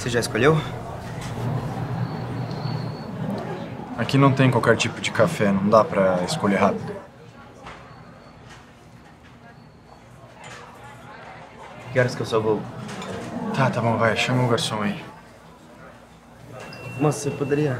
Você já escolheu? Aqui não tem qualquer tipo de café, não dá pra escolher rápido. Que horas que eu só vou? Tá bom, vai, chama o garçom aí. Moça, você poderia...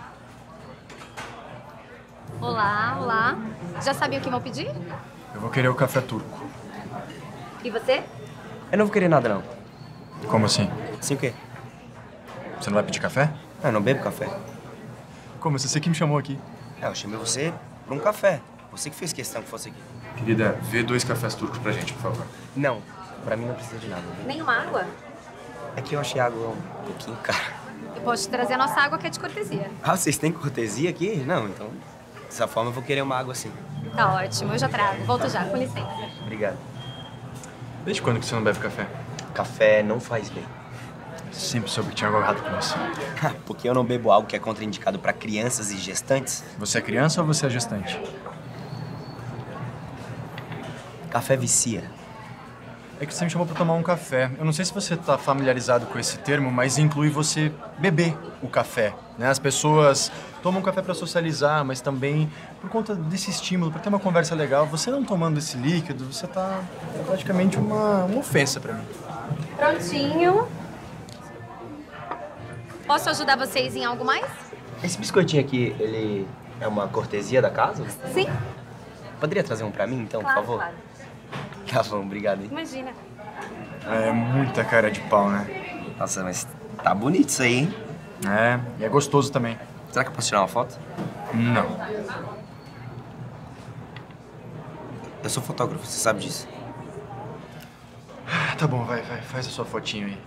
Olá, olá. Já sabia o que vão pedir? Eu vou querer o café turco. E você? Eu não vou querer nada, não. Como assim? Assim o quê? Você não vai pedir café? Ah, eu não bebo café. Como? Você que me chamou aqui. Eu chamei você por um café. Você que fez questão que fosse aqui. Querida, vê 2 cafés turcos pra gente, por favor. Não, pra mim não precisa de nada. Nenhuma água? É que eu achei a água um pouquinho cara. Eu posso te trazer a nossa água que é de cortesia. Ah, vocês têm cortesia aqui? Não, então... Dessa forma eu vou querer uma água assim. Tá ótimo, eu já trago. Volto já, com licença. Obrigado. Desde quando que você não bebe café? Café não faz bem. Sempre soube que tinha algo errado com você. Porque eu não bebo algo que é contraindicado pra crianças e gestantes. Você é criança ou você é gestante? Café vicia. É que você me chamou pra tomar um café. Eu não sei se você tá familiarizado com esse termo, mas inclui você beber o café, né? As pessoas tomam café pra socializar, mas também por conta desse estímulo, pra ter uma conversa legal. Você não tomando esse líquido, você tá praticamente uma ofensa pra mim. Prontinho. Posso ajudar vocês em algo mais? Esse biscoitinho aqui, ele é uma cortesia da casa? Sim. Poderia trazer um pra mim, então, Claro, por favor? claro. Tá bom, obrigado, hein? Imagina. É muita cara de pau, né? Nossa, mas tá bonito isso aí, hein? É, e é gostoso também. Será que eu posso tirar uma foto? Não. Eu sou fotógrafo, você sabe disso. Tá bom, vai, faz a sua fotinho aí.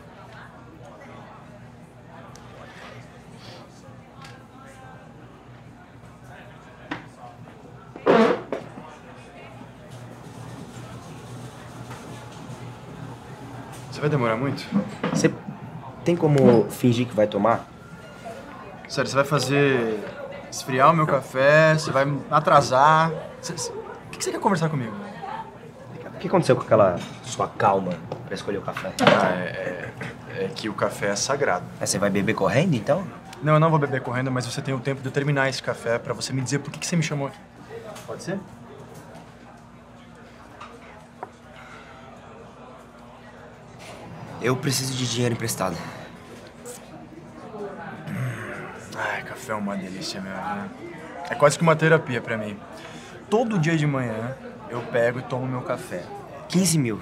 Você vai demorar muito? Você tem como fingir que vai tomar? Sério, você vai fazer esfriar o meu café, você vai atrasar. O que você quer conversar comigo? O que aconteceu com aquela sua calma pra escolher o café? É que o café é sagrado. Mas você vai beber correndo, então? Não, eu não vou beber correndo, mas você tem o tempo de eu terminar esse café pra você me dizer por que você me chamou aqui. Pode ser? Eu preciso de dinheiro emprestado. Ai, café é uma delícia mesmo, né? É quase que uma terapia pra mim. Todo dia de manhã eu pego e tomo meu café. 15 mil.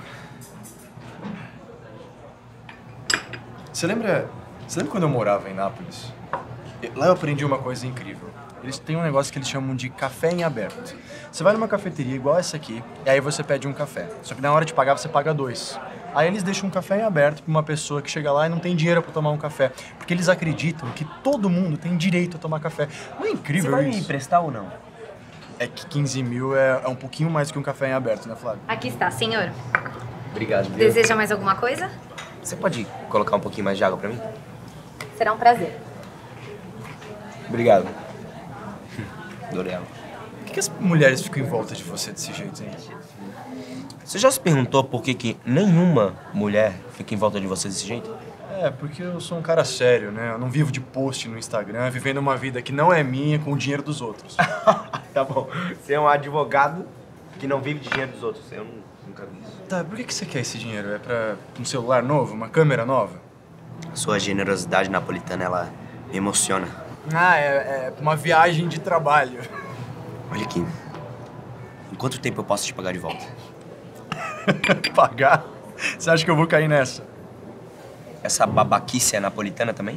Você lembra quando eu morava em Nápoles? Lá eu aprendi uma coisa incrível. Eles têm um negócio que eles chamam de café em aberto. Você vai numa cafeteria igual essa aqui, e aí você pede um café. Só que na hora de pagar, você paga 2. Aí eles deixam um café em aberto pra uma pessoa que chega lá e não tem dinheiro pra tomar um café. Porque eles acreditam que todo mundo tem direito a tomar café. Não é incrível Você vai isso? me emprestar ou não? É que 15 mil é um pouquinho mais que um café em aberto, né, Flávio? Aqui está, senhor. Obrigado, viu? Deseja mais alguma coisa? Você pode colocar um pouquinho mais de água pra mim? Será um prazer. Obrigado. Adorei ela. Por que as mulheres ficam em volta de você desse jeito, hein? Você já se perguntou por que nenhuma mulher fica em volta de você desse jeito? É, porque eu sou um cara sério, né? Eu não vivo de post no Instagram, vivendo uma vida que não é minha com o dinheiro dos outros. Tá bom. Você é um advogado que não vive de dinheiro dos outros. Eu nunca vi isso. Tá, por que você quer esse dinheiro? É pra um celular novo? Uma câmera nova? Sua generosidade napolitana, ela me emociona. Ah, é uma viagem de trabalho. Olha aqui. Em quanto tempo eu posso te pagar de volta? Pagar? Você acha que eu vou cair nessa? Essa babaquice é napolitana também?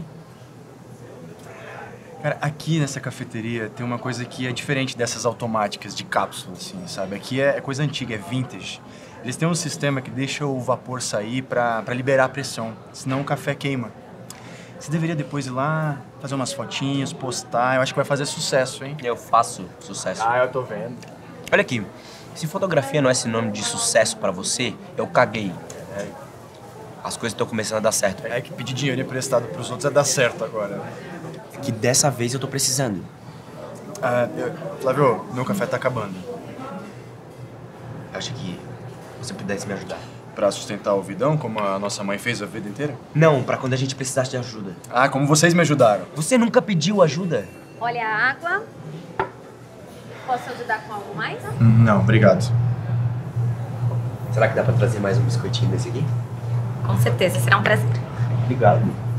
Cara, aqui nessa cafeteria tem uma coisa que é diferente dessas automáticas de cápsula, assim, sabe? Aqui é coisa antiga, é vintage. Eles têm um sistema que deixa o vapor sair pra liberar a pressão, senão o café queima. Você deveria depois ir lá, fazer umas fotinhas, postar. Eu acho que vai fazer sucesso, hein? Eu faço sucesso. Eu tô vendo. Olha aqui. Se fotografia não é sinônimo de sucesso pra você, eu caguei. As coisas estão começando a dar certo. É que pedir dinheiro emprestado pros outros é dar certo agora. É que dessa vez eu tô precisando. Flávio, meu café tá acabando. Eu acho que você pudesse me ajudar. Pra sustentar o vidão, como a nossa mãe fez a vida inteira? Não, pra quando a gente precisasse de ajuda. Ah, como vocês me ajudaram. Você nunca pediu ajuda? Olha a água. Posso ajudar com algo mais? Não, obrigado. Será que dá pra trazer mais um biscoitinho desse aqui? Com certeza, será um prazer. Obrigado.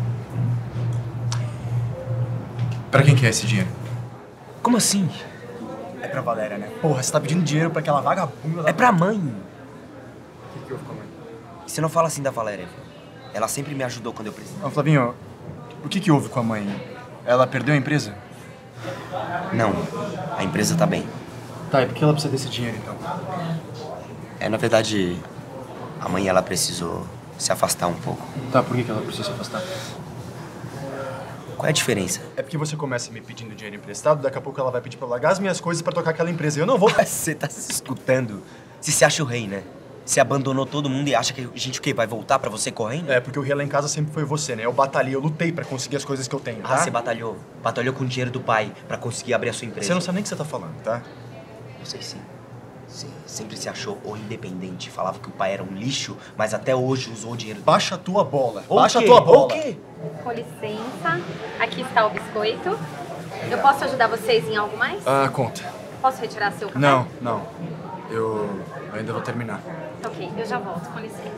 Pra quem que é esse dinheiro? Como assim? É pra Valéria, né? Porra, você tá pedindo dinheiro pra aquela vagabunda... É pra mãe. O que houve com a mãe? Você não fala assim da Valéria. Ela sempre me ajudou quando eu precisei. Ô, Flavinho, o que houve com a mãe? Ela perdeu a empresa? Não, a empresa tá bem. Tá, e por que ela precisa desse dinheiro, então? Na verdade, a mãe, ela precisou se afastar um pouco. Tá, por que ela precisa se afastar? Qual é a diferença? É porque você começa me pedindo dinheiro emprestado, daqui a pouco ela vai pedir pra eu largar as minhas coisas pra tocar aquela empresa. Eu não vou... Você tá se escutando. Você se acha o rei, né? Você abandonou todo mundo e acha que a gente o quê? Vai voltar pra você correndo? É, porque o rei lá em casa sempre foi você, né? Eu batalhei, eu lutei pra conseguir as coisas que eu tenho, tá? Ah, você batalhou. Batalhou com o dinheiro do pai pra conseguir abrir a sua empresa. Você não sabe nem o que você tá falando, tá? Eu sei sim. Você sempre se achou o independente. Falava que o pai era um lixo, mas até hoje usou o dinheiro. Baixa a tua bola. O Baixa a quê? tua bola. O quê? Com licença, aqui está o biscoito. Eu posso ajudar vocês em algo mais? Ah, conta. Posso retirar seu café? Não. Eu ainda vou terminar. Ok, eu já volto, com licença.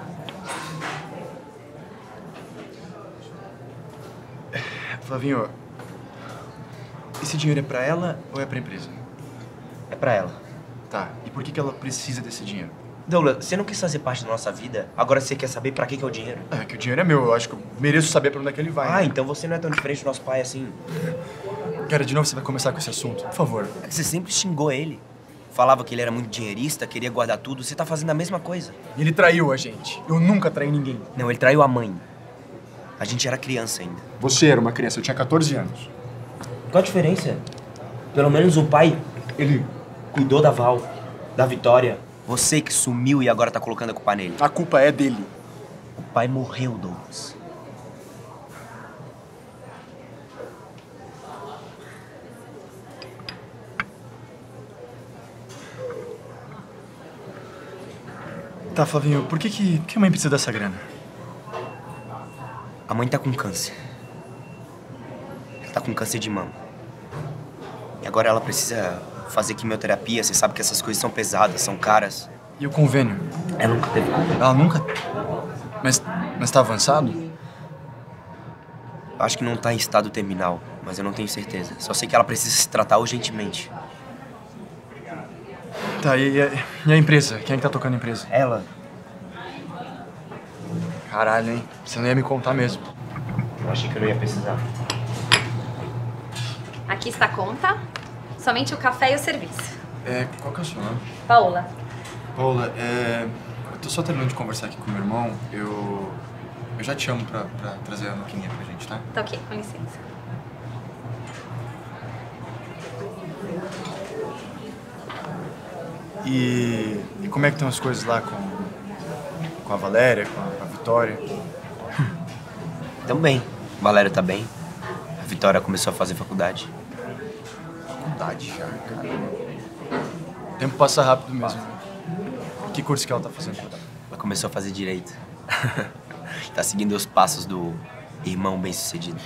Flavinho, esse dinheiro é pra ela ou é pra empresa? É pra ela. Tá, e por que ela precisa desse dinheiro? Douglas, você não quis fazer parte da nossa vida, agora você quer saber pra que é o dinheiro? É que o dinheiro é meu, eu acho que eu mereço saber pra onde é que ele vai. Ah, né? então você não é tão diferente do nosso pai assim. Cara, de novo você vai começar com esse assunto? Por favor. É que você sempre xingou ele. Falava que ele era muito dinheirista, queria guardar tudo. Você tá fazendo a mesma coisa. Ele traiu a gente. Eu nunca traí ninguém. Não, ele traiu a mãe. A gente era criança ainda. Você era uma criança, eu tinha 14 anos. Qual a diferença? Pelo menos o pai, ele cuidou da Val, da Vitória. Você que sumiu e agora tá colocando a culpa nele. A culpa é dele. O pai morreu, Douglas. Tá, Flavinho, por que a mãe precisa dessa grana? A mãe tá com câncer. Ela tá com câncer de mama. E agora ela precisa fazer quimioterapia. Você sabe que essas coisas são pesadas, são caras. E o convênio? Ela nunca teve convênio. Ela nunca? Mas tá avançado? Acho que não tá em estado terminal, mas eu não tenho certeza. Só sei que ela precisa se tratar urgentemente. Tá, e a empresa? Quem é que tá tocando a empresa? Ela? Caralho, hein? Você não ia me contar mesmo. Eu achei que eu não ia precisar. Aqui está a conta. Somente o café e o serviço. Qual que é o seu nome? Paola. Paula, eu tô só terminando de conversar aqui com meu irmão. Eu já te chamo pra trazer a maquininha pra gente, tá? Tá ok, com licença. E como é que estão as coisas lá com a Valéria, com a Vitória? Tão bem. O Valério tá bem. A Vitória começou a fazer faculdade. Faculdade já, cara. O tempo passa rápido mesmo. Que curso que ela tá fazendo? Ela começou a fazer direito. Tá seguindo os passos do irmão bem-sucedido.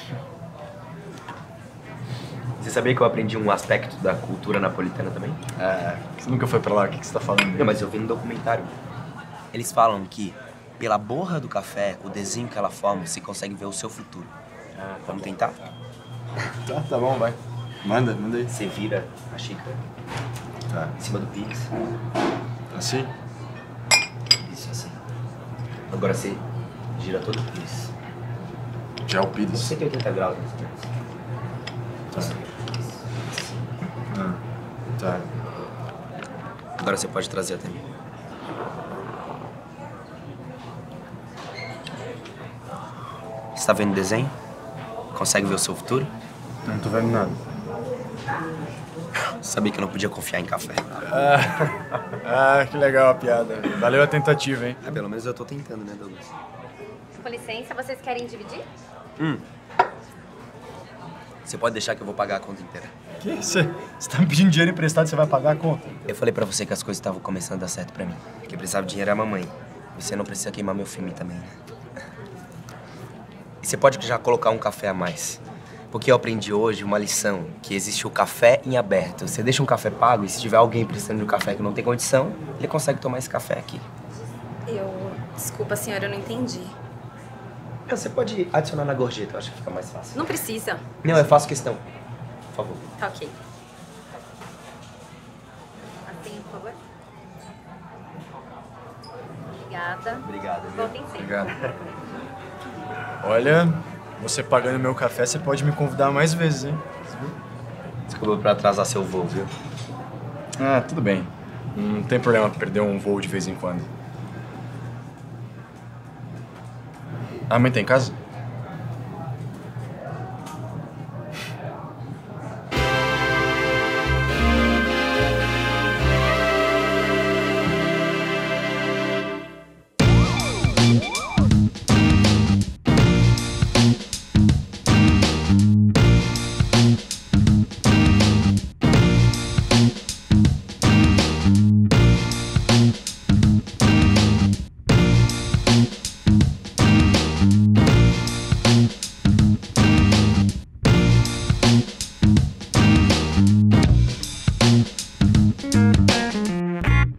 Você sabia que eu aprendi um aspecto da cultura napolitana também? Você nunca foi pra lá, o que você tá falando? Não, mas eu vi no documentário. Eles falam que pela borra do café, o desenho que ela forma, você consegue ver o seu futuro. Vamos tentar? Tá bom, vai. Manda aí. Você vira a xícara Tá. em cima do pires. Assim? Isso, assim. Agora você gira todo o pires. Já é o Pires. 180 graus, mais ou menos. Tá. Agora você pode trazer até mim. Você tá vendo o desenho? Consegue ver o seu futuro? Não tô vendo nada. Sabia que eu não podia confiar em café. Que legal a piada. Valeu a tentativa, hein? Pelo menos eu tô tentando, né, Douglas? Com licença, vocês querem dividir? Você pode deixar que eu vou pagar a conta inteira. Que? Você tá me pedindo dinheiro emprestado e você vai pagar a conta? Eu falei pra você que as coisas estavam começando a dar certo pra mim. Quem precisava de dinheiro era a mamãe. Você não precisa queimar meu filme também, né? E você pode já colocar um café a mais. Porque eu aprendi hoje uma lição, que existe o café em aberto. Você deixa um café pago e se tiver alguém precisando de um café que não tem condição, ele consegue tomar esse café aqui. Desculpa, senhora, eu não entendi. Você pode adicionar na gorjeta, eu acho que fica mais fácil. Não precisa. Não, eu faço questão. Por favor. Tá ok. Assim, por favor. Obrigada. Obrigado, viu? Voltem sempre. Obrigado. Olha, você pagando meu café, você pode me convidar mais vezes, hein? Desculpa por atrasar seu voo, viu? Ah, tudo bem. Não tem problema perder um voo de vez em quando. A mãe tá em casa?